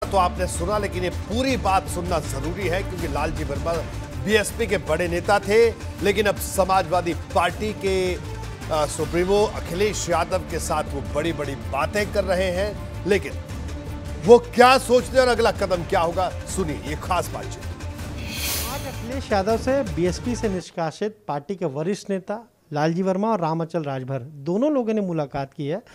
बात तो आपने सुना, लेकिन ये पूरी बात सुनना जरूरी है क्योंकि लालजी वर्मा बीएसपी के बड़े नेता थे, लेकिन अब समाजवादी पार्टी के सुप्रीमो अखिलेश यादव के साथ वो बड़ी बड़ी बातें कर रहे हैं। लेकिन वो क्या सोचते हैं और अगला कदम क्या होगा, सुनिए ये खास बातचीत। आज अखिलेश यादव से बीएसपी से निष्कासित पार्टी के वरिष्ठ नेता लालजी वर्मा और रामअचल राजभर दोनों लोगों ने मुलाकात की है।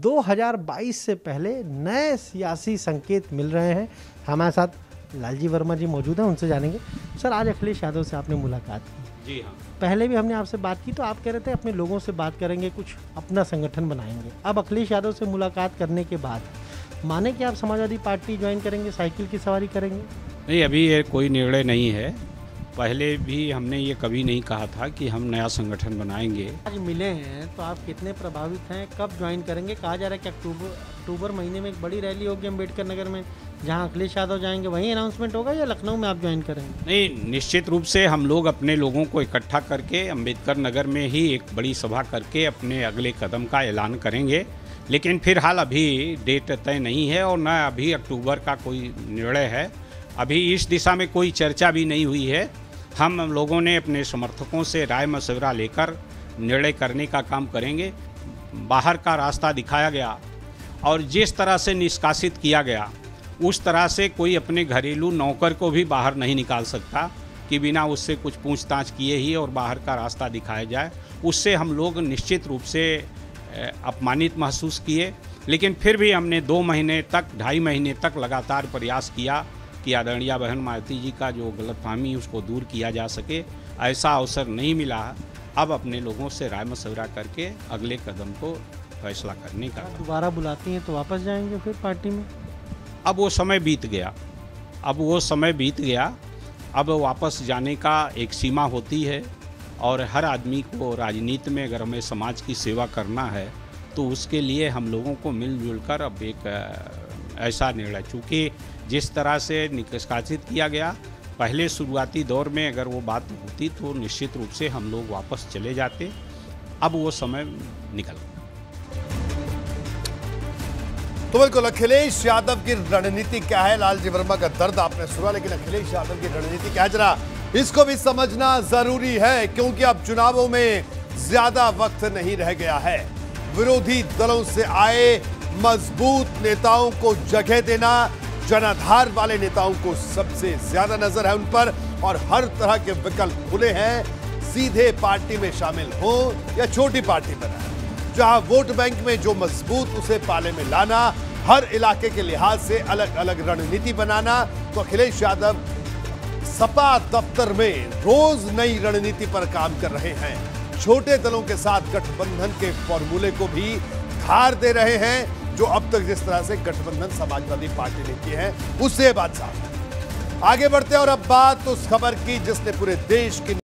2022 से पहले नए सियासी संकेत मिल रहे हैं। हमारे साथ लालजी वर्मा जी मौजूद हैं, उनसे जानेंगे। सर, आज अखिलेश यादव से आपने मुलाकात की। जी हाँ, पहले भी हमने आपसे बात की तो आप कह रहे थे अपने लोगों से बात करेंगे, कुछ अपना संगठन बनाएंगे। अब अखिलेश यादव से मुलाकात करने के बाद माने कि आप समाजवादी पार्टी ज्वाइन करेंगे, साइकिल की सवारी करेंगे? नहीं, अभी ये कोई निर्णय नहीं है। पहले भी हमने ये कभी नहीं कहा था कि हम नया संगठन बनाएंगे। आज मिले हैं तो आप कितने प्रभावित हैं, कब ज्वाइन करेंगे? कहा जा रहा है कि अक्टूबर महीने में एक बड़ी रैली होगी अम्बेडकर नगर में, जहां अखिलेश यादव जाएंगे, वहीं अनाउंसमेंट होगा या लखनऊ में आप ज्वाइन करेंगे? नहीं, निश्चित रूप से हम लोग अपने लोगों को इकट्ठा करके अम्बेडकर नगर में ही एक बड़ी सभा करके अपने अगले कदम का ऐलान करेंगे। लेकिन फिलहाल अभी डेट तय नहीं है और न अभी अक्टूबर का कोई निर्णय है। अभी इस दिशा में कोई चर्चा भी नहीं हुई है। हम लोगों ने अपने समर्थकों से राय मशवरा लेकर निर्णय करने का काम करेंगे। बाहर का रास्ता दिखाया गया और जिस तरह से निष्कासित किया गया उस तरह से कोई अपने घरेलू नौकर को भी बाहर नहीं निकाल सकता कि बिना उससे कुछ पूछताछ किए ही और बाहर का रास्ता दिखाया जाए। उससे हम लोग निश्चित रूप से अपमानित महसूस किए। लेकिन फिर भी हमने 2 महीने तक, 2.5 महीने तक लगातार प्रयास किया कि आदरणीय बहन मायावती जी का जो गलतफहमी उसको दूर किया जा सके। ऐसा अवसर नहीं मिला। अब अपने लोगों से राय मशवरा करके अगले कदम को फैसला करने का। दोबारा बुलाती हैं तो वापस जाएंगे फिर पार्टी में? अब वो समय बीत गया। अब वापस जाने का एक सीमा होती है और हर आदमी को राजनीति में अगर हमें समाज की सेवा करना है तो उसके लिए हम लोगों को मिलजुल कर अब एक ऐसा निर्णय, चूँकि जिस तरह से निष्कासित किया गया पहले शुरुआती दौर में, अगर वो बात होती तो निश्चित रूप से हम लोग वापस चले जाते। अब वो समय निकल गया। तो बिल्कुल अखिलेश यादव की रणनीति क्या है, लालजी वर्मा का दर्द आपने सुना, लेकिन अखिलेश यादव की रणनीति क्या है जरा इसको भी समझना जरूरी है क्योंकि अब चुनावों में ज्यादा वक्त नहीं रह गया है। विरोधी दलों से आए मजबूत नेताओं को जगह देना, जनाधार वाले नेताओं को सबसे ज्यादा नजर है उन पर और हर तरह के विकल्प खुले हैं। सीधे पार्टी में शामिल हो या छोटी पार्टी बनाए, जहां वोट बैंक में जो मजबूत उसे पाले में लाना, हर इलाके के लिहाज से अलग अलग रणनीति बनाना। तो अखिलेश यादव सपा दफ्तर में रोज नई रणनीति पर काम कर रहे हैं। छोटे दलों के साथ गठबंधन के फॉर्मूले को भी धार दे रहे हैं, जो अब तक जिस तरह से गठबंधन समाजवादी पार्टी ने किए हैं उससे बात साफ है। आगे बढ़ते हैं और अब बात उस खबर की जिसने पूरे देश की